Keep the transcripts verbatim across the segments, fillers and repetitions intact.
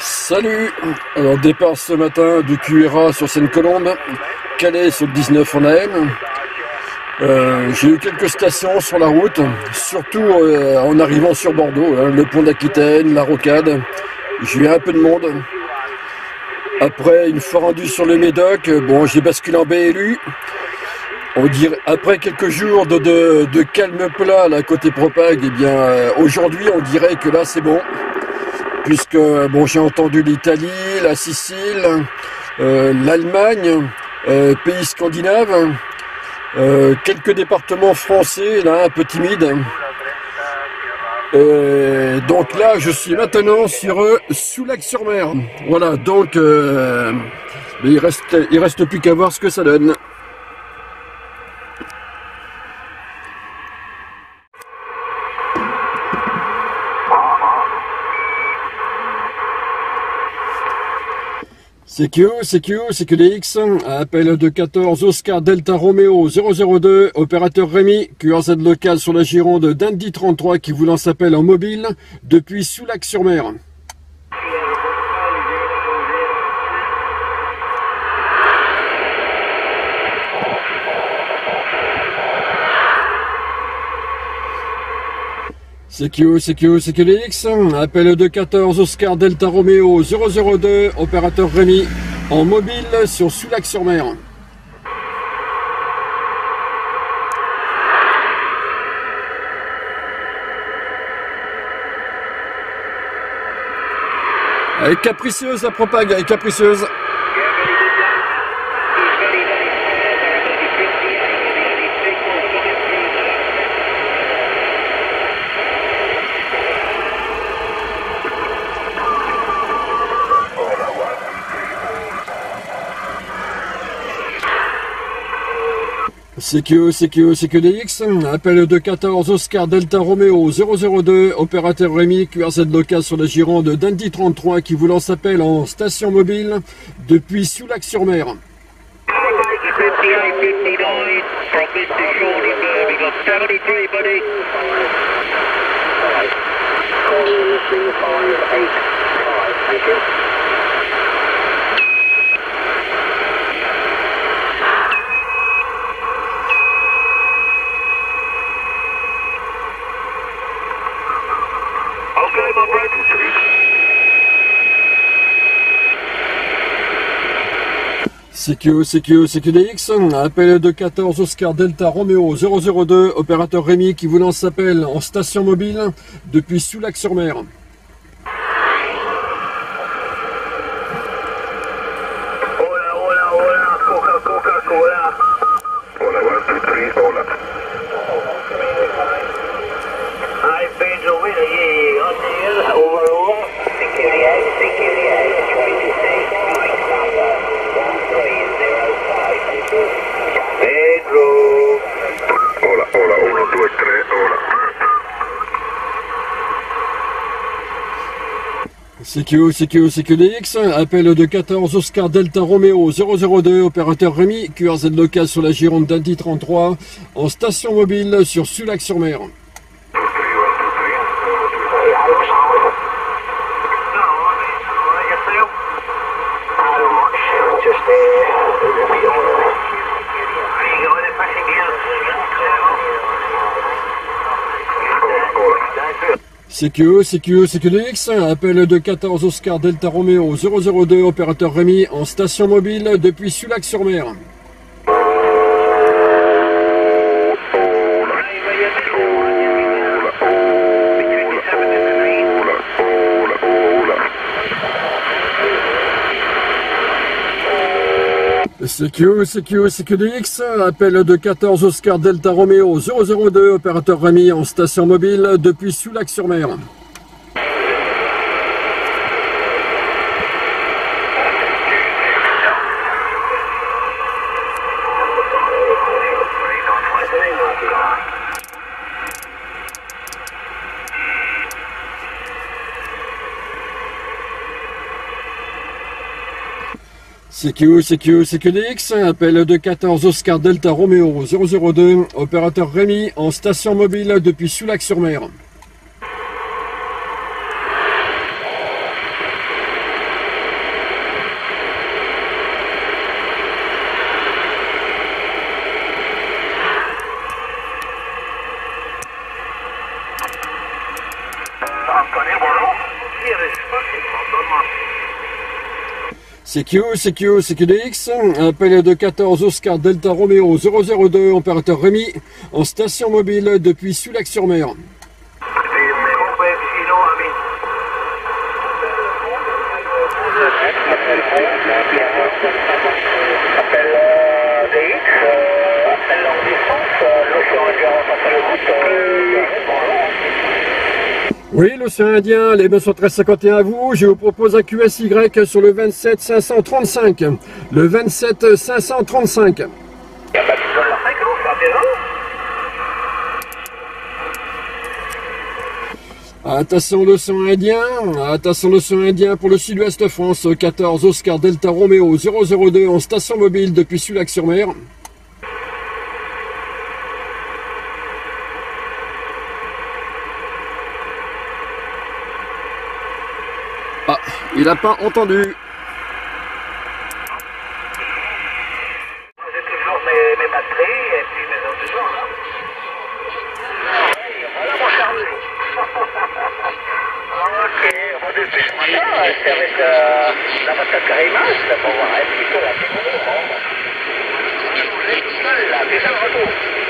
Salut. Alors départ ce matin de Q R A sur Seine-Colombe, Calais sur le dix-neuf en A M. Euh, j'ai eu quelques stations sur la route, surtout euh, en arrivant sur Bordeaux, hein, le pont d'Aquitaine, la Rocade. J'ai eu un peu de monde. Après, une fois rendu sur le Médoc, bon, j'ai basculé en B L U. On dirait, après quelques jours de, de, de calme plat là, côté Propag, eh bien, euh, aujourd'hui, on dirait que là, c'est bon. Puisque, bon, j'ai entendu l'Italie, la Sicile, euh, l'Allemagne, euh, pays scandinaves, euh, quelques départements français, là, un peu timides. Euh, donc là, je suis maintenant sur euh, Soulac-sur-Mer. Voilà, donc, euh, il reste, il reste plus qu'à voir ce que ça donne. C Q, C Q, C Q D X, appel de quatorze Oscar Delta Romeo zéro zéro deux, opérateur Rémi, Q R Z local sur la Gironde d'Indy trente-trois qui vous lance appel en mobile depuis Soulac-sur-Mer. C Q, C Q, C Q D X, appel de quatorze Oscar Delta Romeo zéro zéro deux, opérateur Rémi, en mobile sur Soulac-sur-Mer. Avec capricieuse la propague, avec capricieuse. C Q, C Q, C Q D X, appel de quatorze Oscar Delta Romeo zéro zéro deux, opérateur Rémi, Q R Z local sur la Gironde d'Indy trente-trois qui vous lance appel en station mobile depuis Soulac-sur-Mer. C Q, C Q, C Q D X, appel de quatorze Oscar Delta Romeo zéro zéro deux, opérateur Rémi qui vous lance appel en station mobile depuis Soulac-sur-Mer. C Q, C Q, C Q D X, appel de quatorze Oscar Delta Romeo zéro zéro deux, opérateur Rémi, Q R Z local sur la Gironde d'Indy trente-trois, en station mobile sur Soulac-sur-Mer. C Q, C Q, C Q D X, appel de quatorze Oscar Delta Romeo zéro zéro deux, opérateur Rémi, en station mobile depuis Soulac-sur-Mer. C Q, C Q, C Q D X, appel de quatorze Oscar Delta Romeo zéro zéro deux, opérateur Rémi en station mobile depuis Soulac-sur-Mer. C Q, C Q, C Q D X, appel de quatorze Oscar Delta Romeo zéro zéro deux, opérateur Rémi en station mobile depuis Soulac-sur-Mer. C Q, C Q, C Q D X, appel de quatorze Oscar Delta Romeo zéro zéro deux, opérateur Rémi, en station mobile depuis Sulac-sur-Mer. Oui, l'océan Indien, les deux cent treize cinquante et un à vous, je vous propose un Q S Y sur le vingt-sept cinq cent trente-cinq. Le vingt-sept cinq cent trente-cinq. Attention l'océan Indien, attention l'océan Indien pour le sud-ouest France, quatorze Oscar Delta Romeo zéro zéro deux en station mobile depuis Sulac-sur-Mer. Ah, il n'a pas entendu. J'ai toujours mes, mes batteries et puis mes autres gens là. Voilà mon Charlie. Ok, redépêche-moi ça, c'est avec euh, la patate Carimas, pour voir un petit peu la technologie. Je voulais tout seul là, déjà le retour.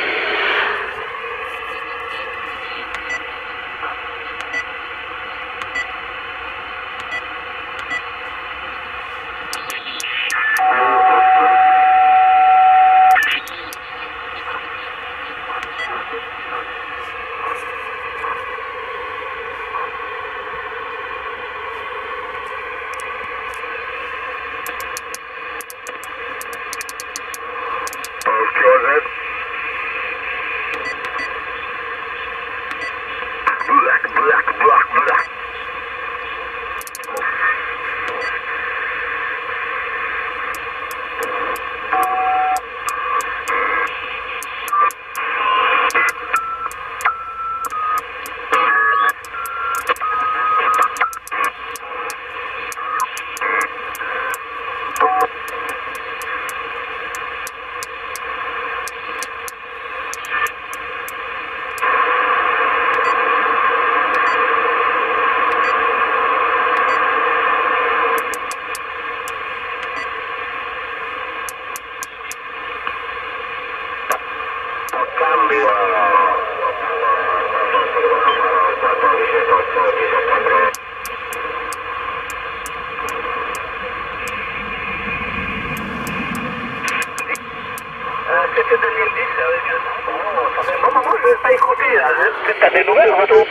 C'était deux mille dix, ça fait un bon moment que je ne l'ai pas écouté là. Peut-être t'as des nouvelles, retour.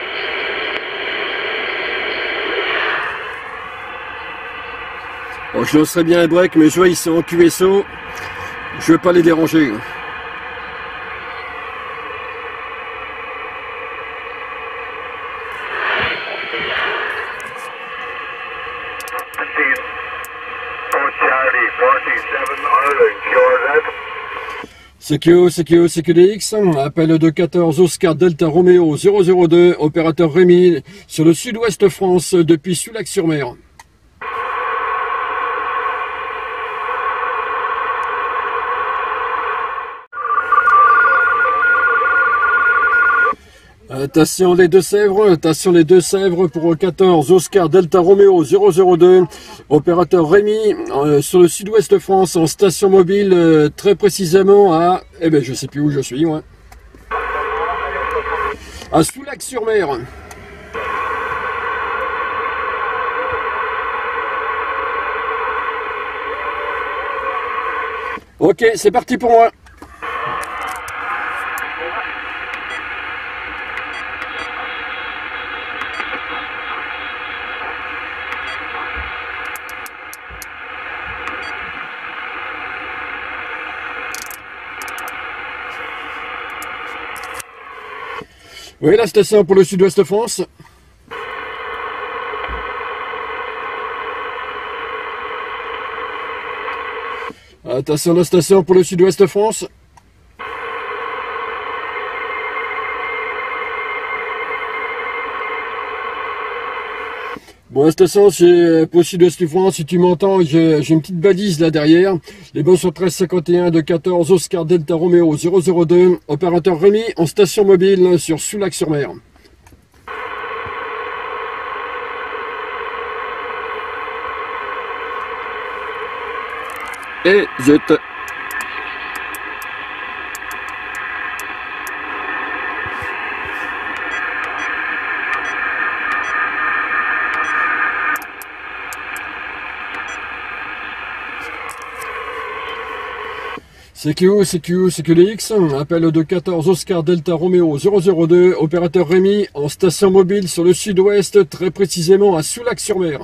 Bon, je lancerais bien un break, mais je vois ils sont en Q S O. Je ne veux pas les déranger. C Q O, C Q O, C Q D X, appel de quatorze Oscar Delta Romeo zéro zéro deux, opérateur Rémi, sur le sud-ouest France, depuis Sulac-sur-Mer. Attention les Deux-Sèvres, attention les Deux-Sèvres pour quatorze Oscar Delta Romeo zéro zéro deux, opérateur Rémi, euh, sur le sud-ouest France, en station mobile, euh, très précisément à, eh ben je sais plus où je suis moi, à Soulac-sur-Mer. Ok, c'est parti pour moi. Oui, la station pour le sud-ouest France. Attention, la station pour le sud-ouest France. Bon, la station, c'est pour le sud-ouest France. Si tu m'entends, j'ai une petite balise là derrière. Les bons sont treize cinquante et un de quatorze Oscar Delta Romeo zéro zéro deux. Opérateur Rémi en station mobile sur Soulac-sur-Mer. et zut. C Q, C Q, C Q D X, appel de quatorze Oscar Delta Romeo zéro zéro deux, opérateur Rémi, en station mobile sur le sud-ouest, très précisément à Soulac-sur-Mer.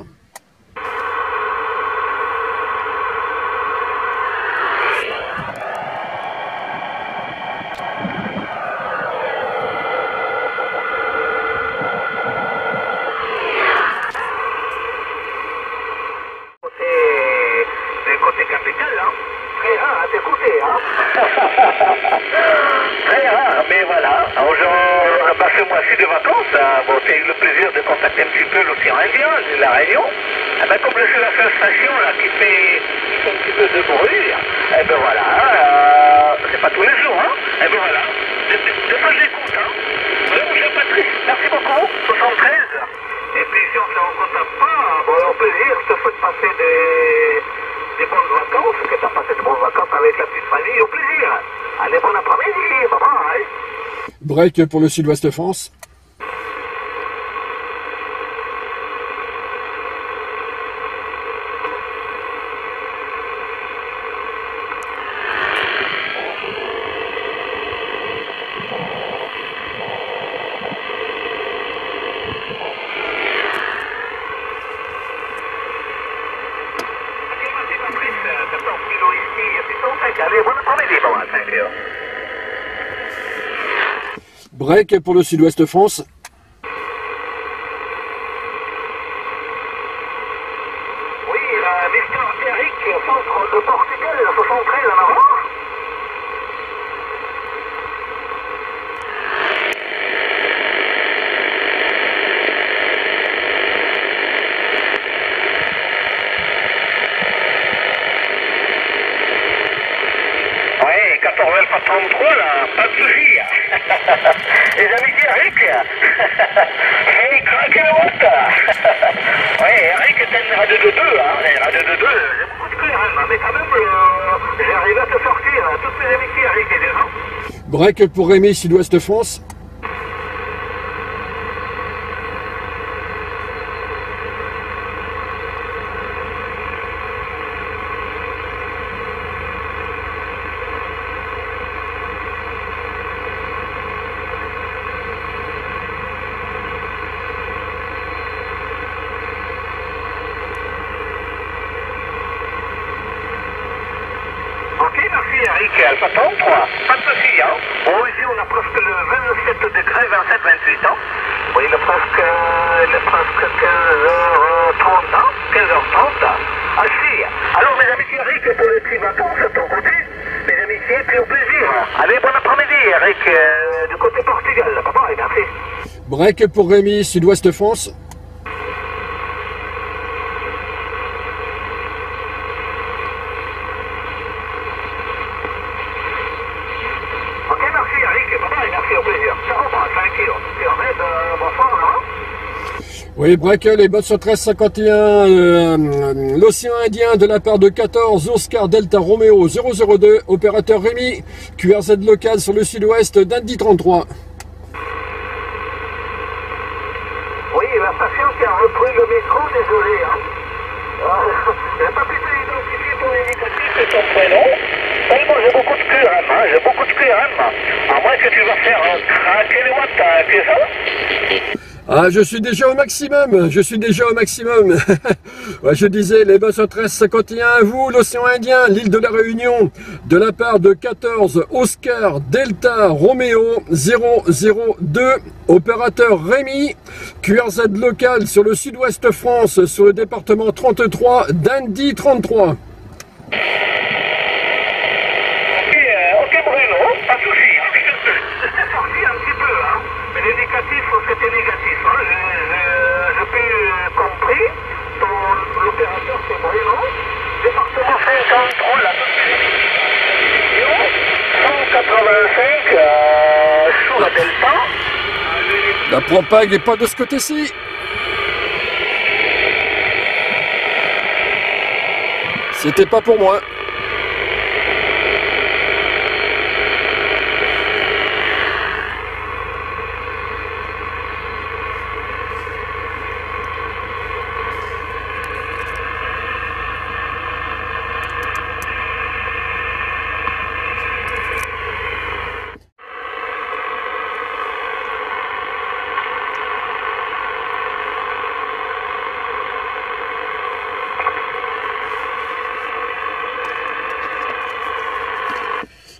Très rare, mais voilà. Alors, genre, bah, ce mois-ci de vacances, hein, bon, j'ai eu le plaisir de contacter un petit peu l'océan Indien, de la Réunion. Eh ben, comme je suis la seule station là, qui fait un petit peu de bruit, eh ben voilà, euh, c'est pas tous les jours, hein. Eh ben voilà, de, de, de ça j'écoute, hein. Voilà, mon cher Patrice, merci beaucoup, soixante-treize. Et puis si on ne se rencontre pas, bon, au plaisir, je te souhaite passer des, des bonnes vacances, que tu as passé de bonnes vacances avec la petite famille, au plaisir. Allez, bon après-midi, bye bye. Break pour le Sud-Ouest France. Break pour le Sud-Ouest France. Oui, euh, mister Eric, centre de Portugal, soixante-treize en avant. Oui, quatorze Alpha trente-trois là, pas de soucis. Les amis d'Eric. Hey, craquez le watt. Oui, Eric est un radio de deux, hein. Un radio de deux, j'ai beaucoup de clair, hein, mais quand même, euh, j'ai arrivé à te sortir, hein, toutes mes amis Eric et des gens. Break pour Rémi, Sud-Ouest France. Alpha trente-trois, pas de soucis, hein. Bon, ici on a presque le vingt-sept degrés, vingt-sept vingt-huit ans. Oui, il est presque, il est presque quinze heures trente, hein. quinze heures trente. Ah si. Alors mes amitiés Eric, pour les petites vacances de ton côté, mes amitiés, puis au plaisir. Allez, bon après-midi Eric, euh, du côté Portugal, papa, et merci. Break pour Rémi, Sud-Ouest France. Oui, break, les bots sur treize cinquante et un, euh, l'océan Indien de la part de quatorze Oscar Delta Romeo zéro zéro deux, opérateur Rémi, Q R Z local sur le sud-ouest d'Indy trente-trois. Oui, la station qui a repris le micro, désolé, hein. Euh, je n'ai pas pu te identifier ton indicatif et ton prénom. Seulement, j'ai beaucoup de Q R M, hein, j'ai beaucoup de Q R M. À moins que tu vas faire euh, craquer les watts, hein, puis ça. Ah, je suis déjà au maximum, je suis déjà au maximum. Ouais, je disais, les boss treize cinquante et un, vous, l'océan Indien, l'île de la Réunion, de la part de quatorze Oscar Delta Romeo zéro zéro deux, opérateur Rémi, Q R Z local sur le sud-ouest France, sur le département trente-trois d'Indy trente-trois. Ok, euh, ok Bruno, pas de soucis. C'est sorti un petit peu, hein. Mais l'indicatif, c'était négatif, hein. Je, je, je peux compris. Ton l'opérateur, c'est Bruno. Département cinquante-trois, la cent quatre-vingt-cinq, euh, sous la Delta. La propague n'est pas de ce côté-ci. C'était pas pour moi.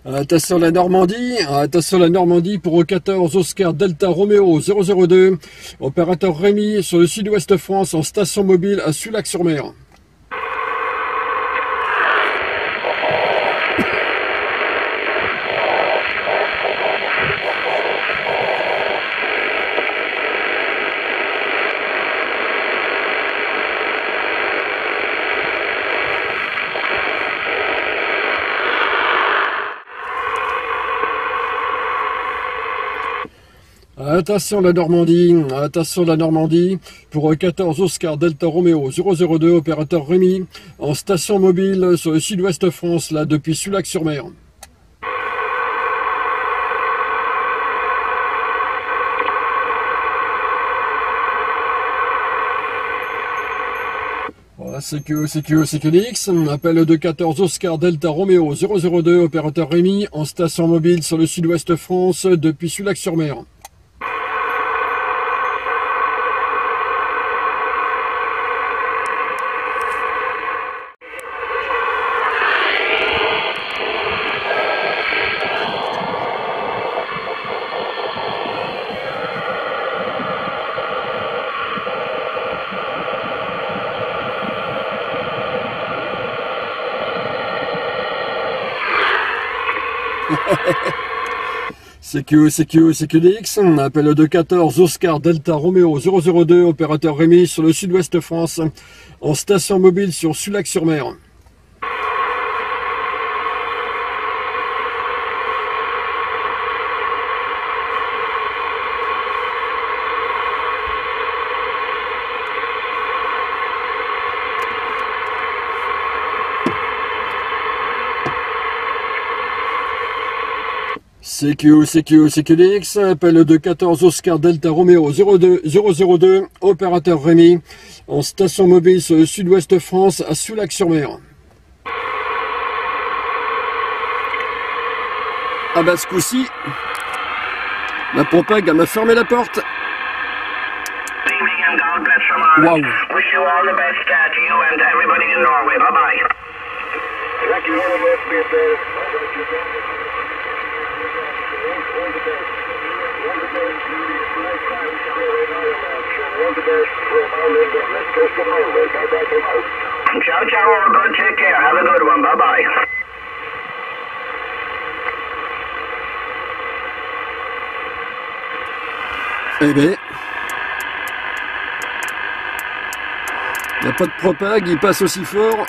Attention la Normandie, attention la Normandie pour quatorze Oscar Delta Romeo zéro zéro deux, opérateur Rémi sur le sud-ouest France en station mobile à Sulac-sur-Mer. Attention la Normandie, attention la Normandie, pour quatorze Oscar Delta Romeo zéro zéro deux, opérateur Rémi, en station mobile sur le sud-ouest France, là, depuis Sulac-sur-Mer. Voilà, C Q, C Q, C Q D X, appel de quatorze Oscar Delta Romeo zéro zéro deux, opérateur Rémi, en station mobile sur le sud-ouest France, depuis Sulac-sur-Mer. C Q, C Q, C Q D X, appel de quatorze Oscar Delta Romeo zéro zéro deux, opérateur Rémi sur le sud-ouest France, en station mobile sur Sulac-sur-Mer. C Q, C Q, C Q D X, appel de quatorze Oscar Delta Romeo zéro deux zéro zéro deux, opérateur Rémi, en station mobile sur le sud-ouest France à Sulac-sur-Mer. Ah bah ce coup-ci, la Propag m'a fermé la porte. Waouh. Ciao, ciao, all good, take care, have a good one, bye-bye. Eh ben, il n'y a pas de Propag, il passe aussi fort.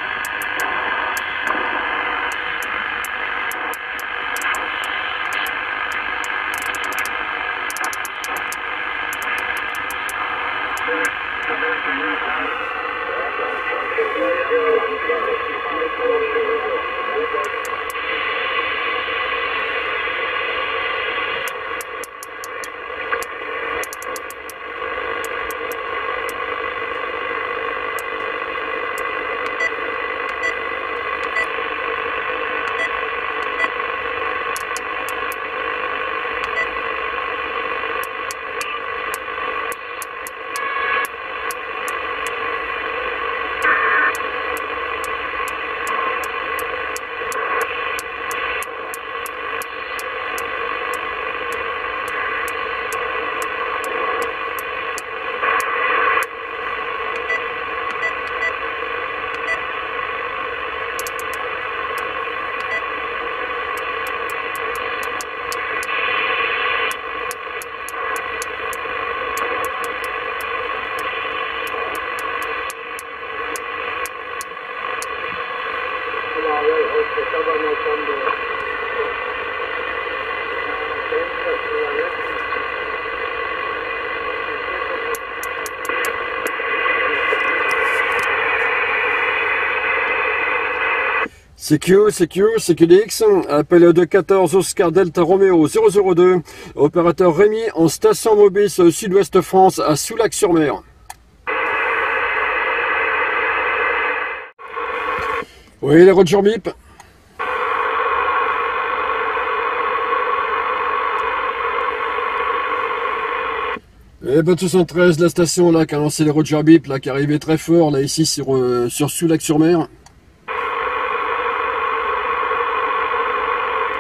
C Q, C Q, C Q D X, appel de quatorze Oscar Delta Romeo zéro zéro deux, opérateur Rémi en station mobile sur le sud-ouest France à Soulac-sur-Mer. Oui, les Roger Bip. Et ben soixante-treize, la station là qui a lancé les Roger Bip, là qui arrivait très fort là ici sur, euh, sur Soulac-sur-Mer.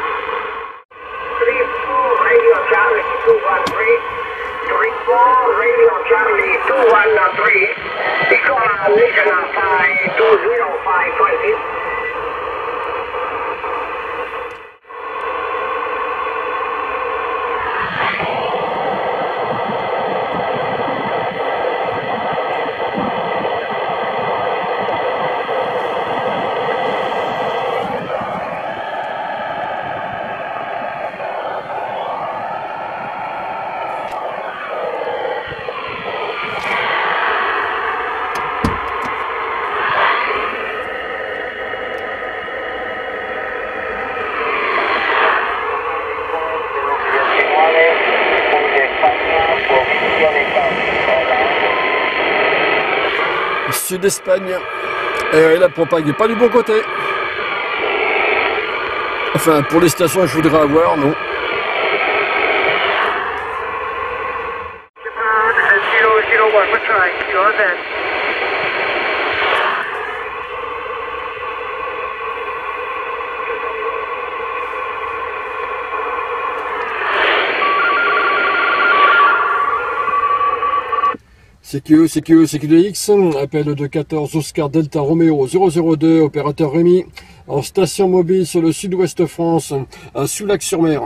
sud d'Espagne. Et la propague n'est pas du bon côté. Enfin, pour les stations que je voudrais avoir, non. C Q E, C Q E, C Q D X, appel de quatorze Oscar Delta Romeo zéro zéro deux, opérateur Rémi, en station mobile sur le sud-ouest France, à Soulac-sur-Mer.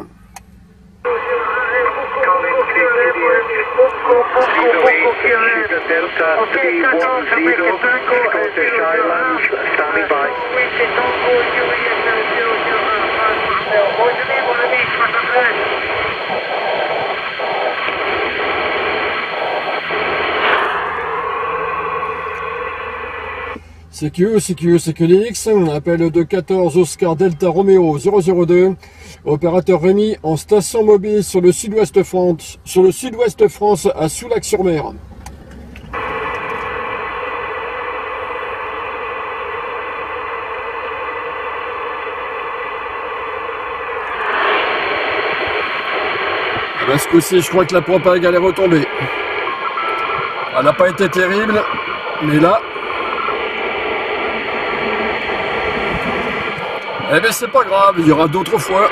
C Q E, C Q E, C Q D X, appel de quatorze Oscar Delta Romeo zéro zéro deux, opérateur Rémi en station mobile sur le sud-ouest France, sur le sud-ouest France à Soulac-sur-Mer. Ben, ce coup-ci, je crois que la propague allait retomber. Elle n'a pas été terrible, mais là... Eh bien, c'est pas grave, il y aura d'autres fois.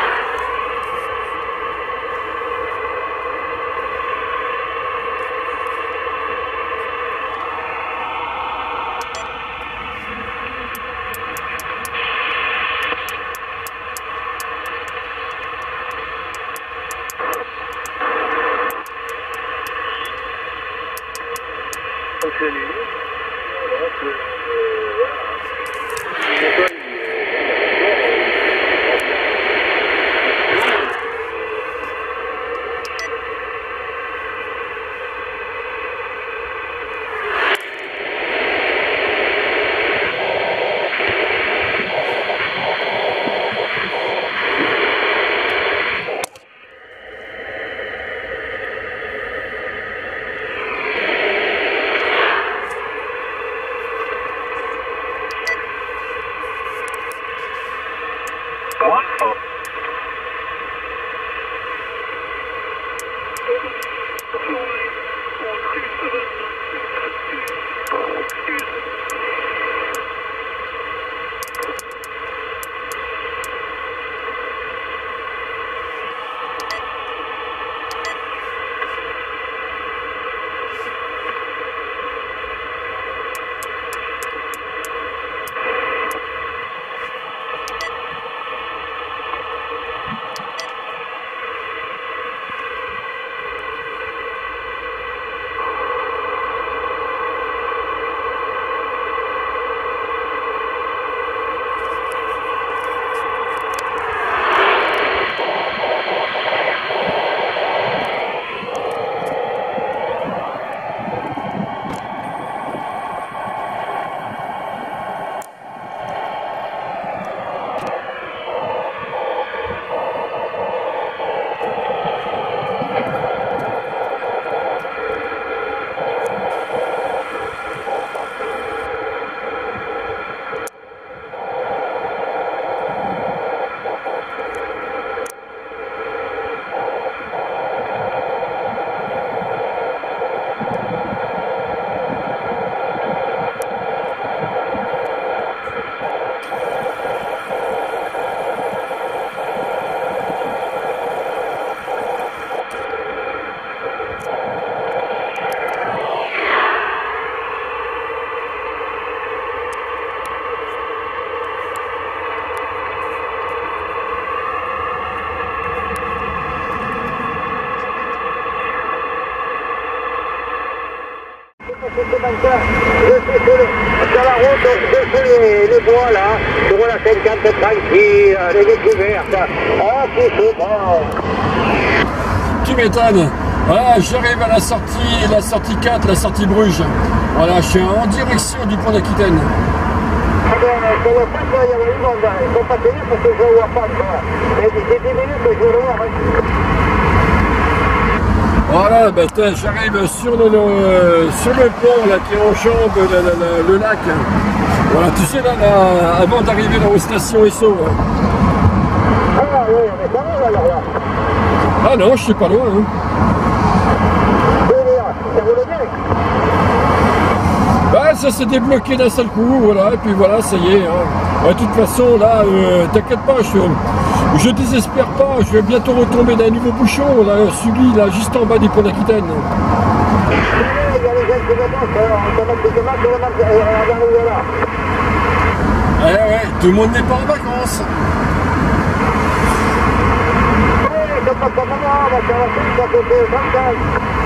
Sur la route, je fais les, les bois là, sur la cinquante tranquille, les découvertes. Ah, c'est chaud, bon. Tu m'étonnes. Voilà, j'arrive à la sortie, la sortie quatre, la sortie Bruges. Voilà, je suis en direction du pont d'Aquitaine. Ah ben, je ne vois pas qu'il va y avoir du monde, ils ne sont pas tenus parce que je ne vois pas. Mais d'ici dix minutes, je vais le voir. Voilà, ben, j'arrive sur le, le, sur le pont là, qui enjambe le, le, le lac. Voilà, tu sais, là, là avant d'arriver dans la station Esso. Hein. Ah oui, on est pas loin alors là. Ah non, je suis pas loin. Hein. Ça roule bien. Bah, ça s'est débloqué d'un seul coup, voilà, et puis voilà, ça y est. Hein. Ouais, de toute façon, là, euh, t'inquiète pas, je, je désespère pas, je vais bientôt retomber dans un nouveau bouchon, là, subi, là, juste en bas du pont d'Aquitaine. Il y a les jeunes qui commencent, on commence de demain, c'est le même là. Eh ouais, tout le monde n'est pas en vacances. Oui, c'est pas comme moi, on va faire la suite, ça fait vingt-cinq.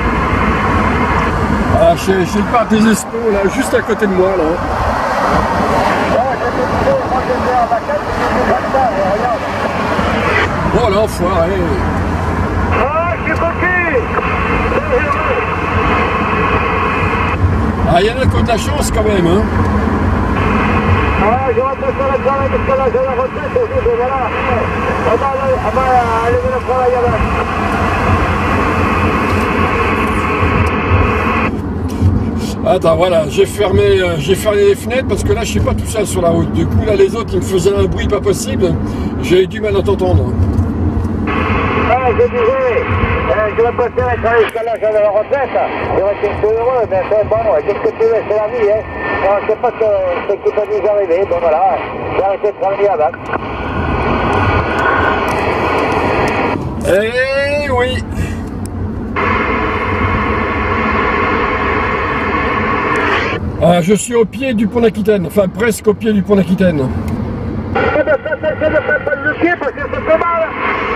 Ah, j'ai le parc des Expos, là, juste à côté de moi, là. Oh l'enfoiré. Ah, je suis coquille. Ah, il y en a qui ont de la chance quand même, hein. Ah, je rentre sur le travail parce que là, j'ai la retraite, et voilà. On va aller le travail avec. Attends, voilà, j'ai fermé, euh, j'ai fermé les fenêtres parce que là, je suis pas tout seul sur la route. Du coup, là, les autres, ils me faisaient un bruit pas possible. J'ai du mal à t'entendre. Ah, je disais, euh, je vais préférer travailler jusqu'à l'âge de la retraite. J'aurais été plus heureux, mais c'est bon, qu'est-ce que tu veux, c'est la vie, hein. On ne sait pas ce, ce qui peut nous arriver, donc voilà, j'ai arrêté de travailler avec. Eh oui. Ah, je suis au pied du pont d'Aquitaine, enfin presque au pied du pont d'Aquitaine. Je ne fais pas le pied parce que c'est très mal.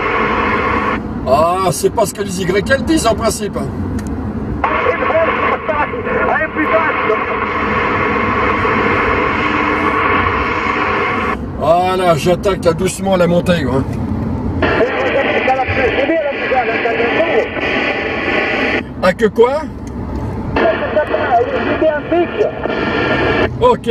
Ah, c'est pas ce que les Y L disent en principe. Allez, plus vite. Voilà, j'attaque là doucement la montée. Hein. Ah, que quoi? Ok.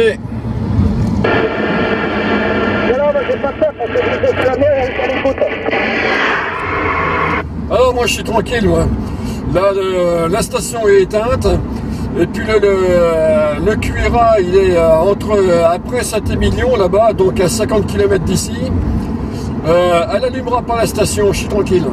Alors moi je suis tranquille, moi. Là le, la station est éteinte. Et puis le, le, le Q R A il est entre après Saint-Émilion là-bas, donc à cinquante kilomètres d'ici. Euh, elle allumera pas la station, je suis tranquille.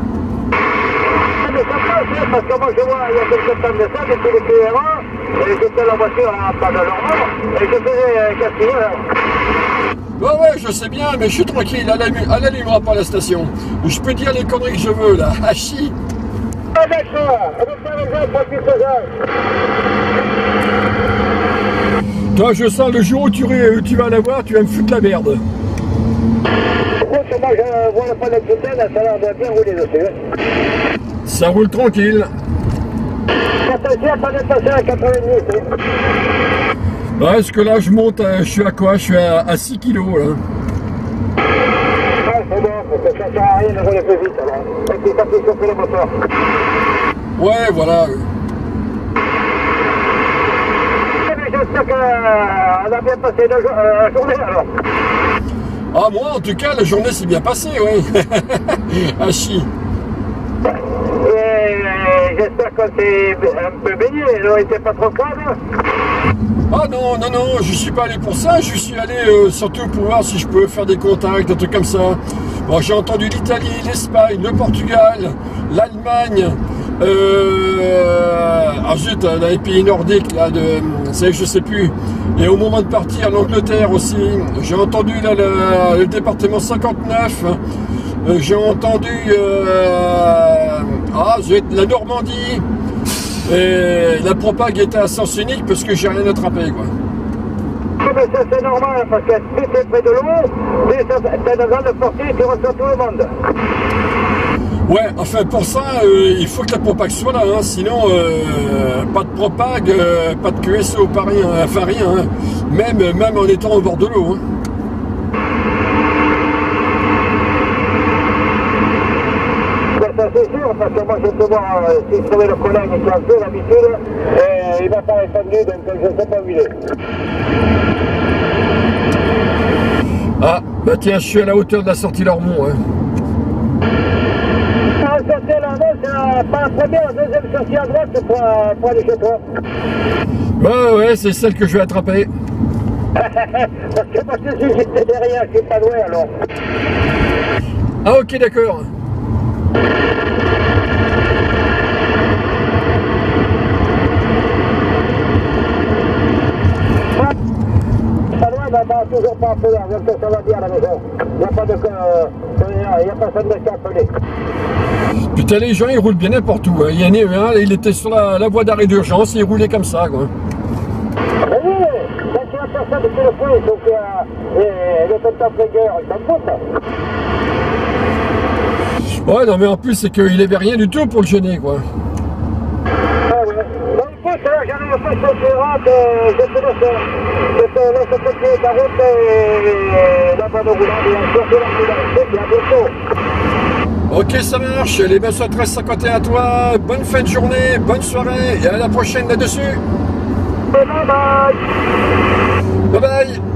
Parce que moi je vois, il y a quelques temps de ça, depuis le Q R A, et j'étais la voiture à pas de l'Ormont, et je faisais casser. Ouais ouais, je sais bien, mais je suis tranquille, elle allumera pas la station. Je peux dire les conneries que je veux là, hachi. Ah d'accord, on va faire un jour pour qu'il se gère. Toi je sens le jour où tu, où tu vas la voir, tu vas me foutre la merde. Écoute, moi je vois le pas d'Aquitaine, ça a l'air de bien rouler dessus. Ça roule tranquille. Attention, pas dépasser à quatre-vingt-dix. Ouais, parce que là je monte, je suis à quoi? Je suis à, à six kilos là. Ah c'est bon, parce que ça sert à rien de rouler plus vite alors. Et puis ça fait chauffer le moteur. Ouais, voilà. J'espère qu'on a bien passé la euh, journée alors. Ah moi en tout cas la journée s'est bien passée, oui. Ah chi. Et j'espère qu'on s'est un peu baigné, on n'était pas trop calme. Ah non, non, non, je suis pas allé pour ça, je suis allé euh, surtout pour voir si je peux faire des contacts, des trucs comme ça. Bon, j'ai entendu l'Italie, l'Espagne, le Portugal, l'Allemagne, euh, ah zut, les pays nordiques, là, de, c'est je sais plus. Et au moment de partir, l'Angleterre aussi, j'ai entendu là, le, le département cinquante-neuf, euh, j'ai entendu euh, ah zut, la Normandie. Et la propague était à sens unique parce que j'ai rien attrapé quoi. Mais ça c'est normal parce que si c'est près de l'eau, c'est une grande portée qui reçoit tout le monde. Ouais, enfin pour ça, euh, il faut que la propague soit là, hein, sinon euh, pas de propague, euh, pas de Q S O, pas rien, enfin rien, hein, même, même en étant au bord de l'eau. Hein. Ça c'est sûr, parce que moi je peux voir euh, si je trouvais le collègue qui a fait l'habitude, et il m'a pas répondu, donc je ne sais pas où il est. Ah, bah tiens, je suis à la hauteur de la sortie Lormont. Hein. Ah, sortie à l'avant, c'est pas la première, la deuxième sortie à droite pour, pour aller chez toi. Ouais, ouais, c'est celle que je vais attraper. Parce que moi je suis juste derrière, je suis pas loin alors. Ah ok, d'accord. Pas loin, bah, bah, toujours pas appelé, donc ça va bien à la maison. Il n'y a pas de... Euh, il n'y a personne de qui appeler. Putain, les gens ils roulent bien n'importe où. Hein. Il y en a eu un, il était sur la, la voie d'arrêt d'urgence, il roulait comme ça, quoi. Oui, quand il y a personne qui le fait, donc euh, le temps de guerre, il s'en fout. Ouais, non mais en plus c'est qu'il avait rien du tout pour le gêner, quoi. Ah ouais. Bon écoute, j'arrive pas sur le terrain, je te laisse, je te laisse continuer ta route et la bonne roulade et surtout la roulade. Et à bientôt. Ok, ça marche. Les bonnes soirées treize cinquante et un à toi. Bonne fin de journée, bonne soirée et à la prochaine là-dessus. Bye bye. Bye bye.